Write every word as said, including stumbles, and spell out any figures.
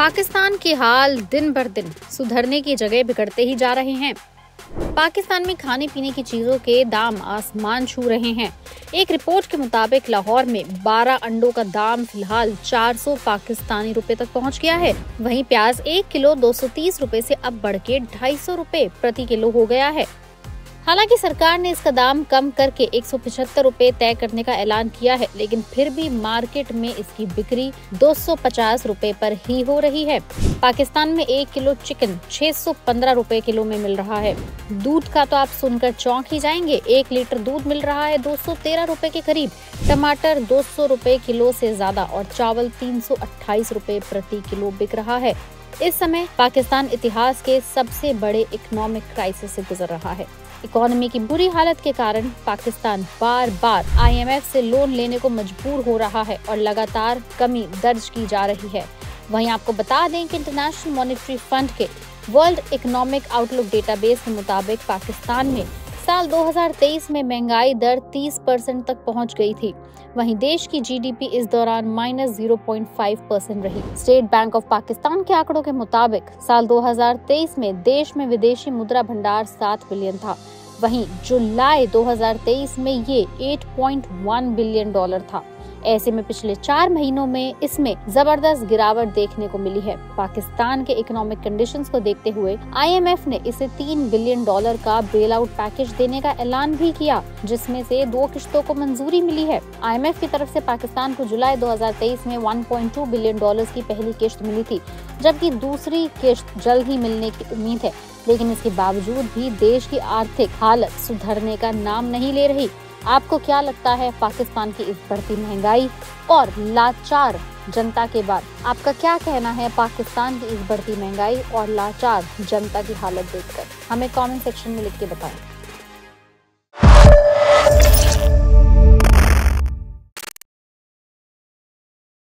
पाकिस्तान के हाल दिन बर दिन सुधरने की जगह बिगड़ते ही जा रहे हैं। पाकिस्तान में खाने पीने की चीजों के दाम आसमान छू रहे हैं। एक रिपोर्ट के मुताबिक लाहौर में बारह अंडों का दाम फिलहाल चार सौ पाकिस्तानी रुपए तक पहुंच गया है। वहीं प्याज एक किलो दो सौ तीस रुपए से अब बढ़ के ढाई सौ रुपए प्रति किलो हो गया है। हालांकि सरकार ने इसका दाम कम करके एक सौ पचहत्तर रुपए तय करने का ऐलान किया है, लेकिन फिर भी मार्केट में इसकी बिक्री दो सौ पचास रुपए पर ही हो रही है। पाकिस्तान में एक किलो चिकन छह सौ पंद्रह रुपए किलो में मिल रहा है। दूध का तो आप सुनकर चौंक ही जाएंगे। एक लीटर दूध मिल रहा है दो सौ तेरह रुपए के करीब। टमाटर दो सौ रुपए किलो से ज्यादा और चावल तीन सौ अट्ठाईस रुपए प्रति किलो बिक रहा है। इस समय पाकिस्तान इतिहास के सबसे बड़े इकोनॉमिक क्राइसिस से गुजर रहा है। इकोनॉमी की बुरी हालत के कारण पाकिस्तान बार बार आई एम एफ से लोन लेने को मजबूर हो रहा है और लगातार कमी दर्ज की जा रही है। वहीं आपको बता दें कि इंटरनेशनल मॉनेटरी फंड के वर्ल्ड इकोनॉमिक आउटलुक डेटाबेस के मुताबिक पाकिस्तान में साल दो हज़ार तेईस में महंगाई दर तीस परसेंट तक पहुंच गई थी। वहीं देश की जी डी पी इस दौरान minus zero point five percent रही। स्टेट बैंक ऑफ पाकिस्तान के आंकड़ों के मुताबिक साल दो हज़ार तेईस में देश में विदेशी मुद्रा भंडार सात बिलियन था। वहीं जुलाई दो हज़ार तेईस में ये आठ पॉइंट एक बिलियन डॉलर था। ऐसे में पिछले चार महीनों में इसमें जबरदस्त गिरावट देखने को मिली है। पाकिस्तान के इकोनॉमिक कंडीशंस को देखते हुए आई एम एफ ने इसे तीन बिलियन डॉलर का बेल आउट पैकेज देने का ऐलान भी किया, जिसमें से दो किश्तों को मंजूरी मिली है। आई एम एफ की तरफ से पाकिस्तान को जुलाई दो हज़ार तेईस में एक पॉइंट दो बिलियन डॉलर की पहली किश्त मिली थी, जबकि दूसरी किश्त जल्द ही मिलने की उम्मीद है। लेकिन इसके बावजूद भी देश की आर्थिक हालत सुधरने का नाम नहीं ले रही। आपको क्या लगता है पाकिस्तान की इस बढ़ती महंगाई और लाचार जनता के बाद आपका क्या कहना है पाकिस्तान की इस बढ़ती महंगाई और लाचार जनता की हालत देखकर? हमें कमेंट सेक्शन में लिख के बताएं।